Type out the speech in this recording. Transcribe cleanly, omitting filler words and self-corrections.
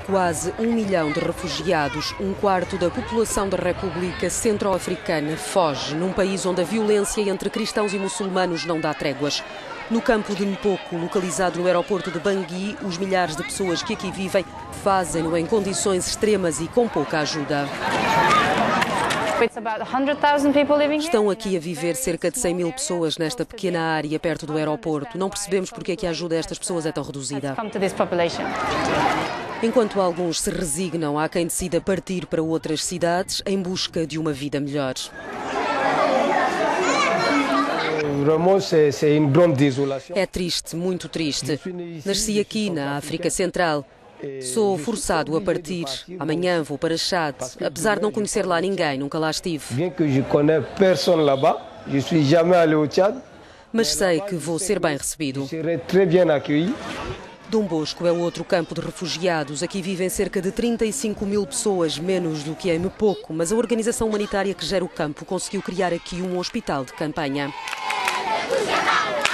Quase 1 milhão de refugiados, um quarto da população da República Centro-Africana, foge num país onde a violência entre cristãos e muçulmanos não dá tréguas. No campo de Mpoko, localizado no aeroporto de Bangui, os milhares de pessoas que aqui vivem fazem-no em condições extremas e com pouca ajuda. Estão aqui a viver cerca de 100 mil pessoas nesta pequena área perto do aeroporto. Não percebemos porque é que a ajuda a estas pessoas é tão reduzida. Enquanto alguns se resignam, há quem decida partir para outras cidades em busca de uma vida melhor. É triste, muito triste. Nasci aqui na África Central. Sou forçado a partir. Amanhã vou para Chad, apesar de não conhecer lá ninguém, nunca lá estive. Mas sei que vou ser bem recebido. Dom Bosco é outro campo de refugiados. Aqui vivem cerca de 35 mil pessoas, menos do que em Mpoko, mas a organização humanitária que gera o campo conseguiu criar aqui um hospital de campanha.